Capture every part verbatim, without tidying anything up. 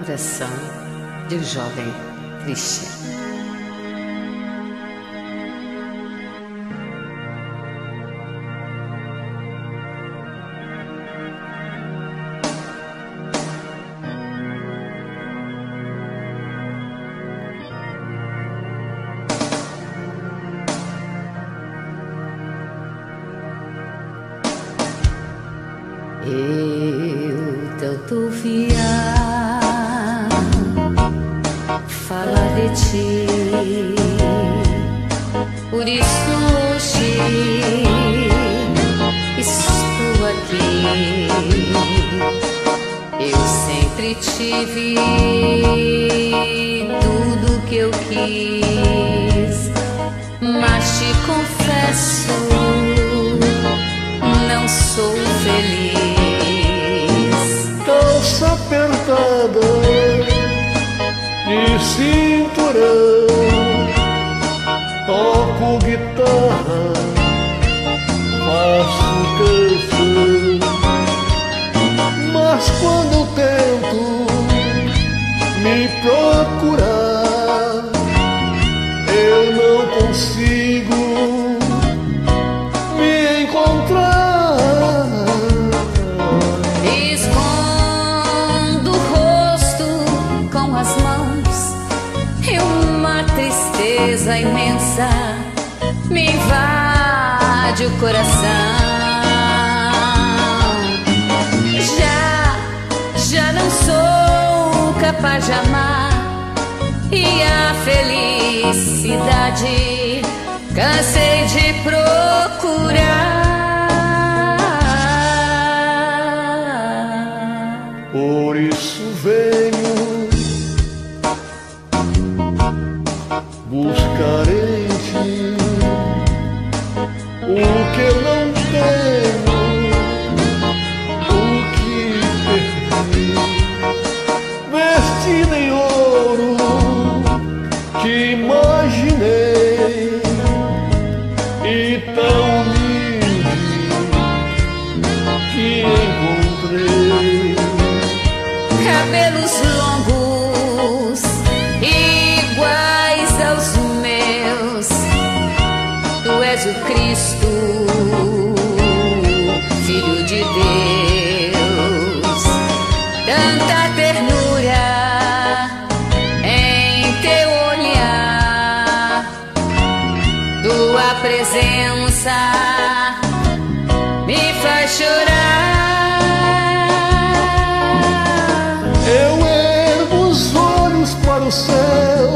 Oração de um jovem Christian. Eu tento ouvir falar de ti, por isso hoje estou aqui. Eu sempre tive tudo que eu quis, mas te confesso, não sou feliz. Calça apertada de cinturão, toco guitarra, faço canção, mas quando eu tento me procurar, eu não consigo me encontrar. Escondo o rosto com as mãos e uma tristeza imensa me invade o coração. Já, já não sou capaz de amar, e a felicidade cansei de procurar. Por isso venho buscar em ti o que eu não tenho, o que perdi. Vestido em ouro te imaginei, e tão humilde te encontrei. Cabelos longos iguais aos meus, tu és o Cristo, Filho de Deus. Tanta ternura em teu olhar, tua presença me faz chorar. Eu ergo os olhos para o céu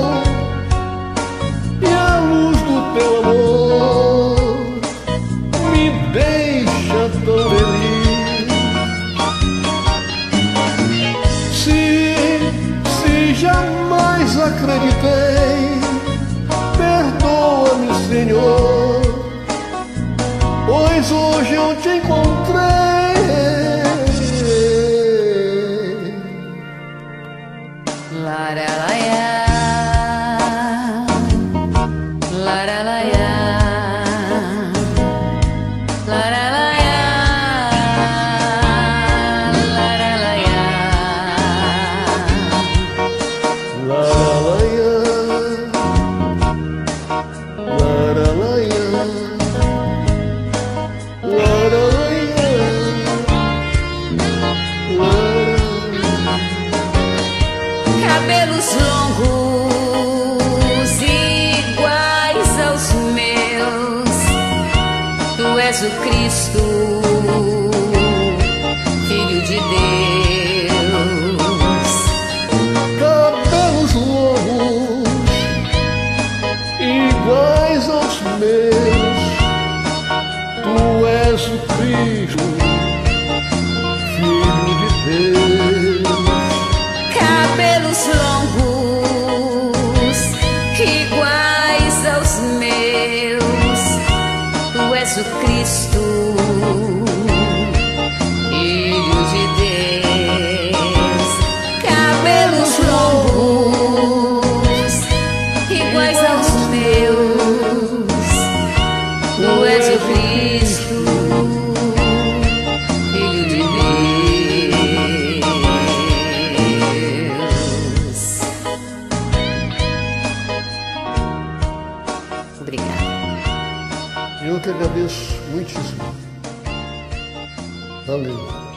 e a luz do teu amor me deixa tão feliz. Se, se jamais acreditei, perdoa-me, Senhor, pois hoje eu te encontrei. Laralaia, laralaia, laralaia, laralaia, Laralaia, laralaia, laralaia, laralaia. cabelos longos iguais aos meus, tu és o Cristo, Filho de Deus. Cabelos longos iguais aos meus, tu és o Cristo, Filho de Deus. Cabelos longos iguais aos meus, tu és o Cristo, Filho de Deus. Cabelos longos iguais aos meus, tu és o Cristo, Filho de Deus. Eu que agradeço muitíssimo. Valeu.